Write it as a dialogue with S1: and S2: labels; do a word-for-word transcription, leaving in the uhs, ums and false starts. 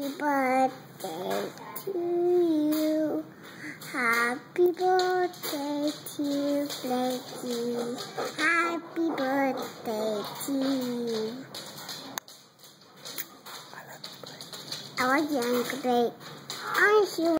S1: Happy birthday to you. Happy birthday to Blakey. Happy birthday to you. I like you, Uncle Blake. Aren't you?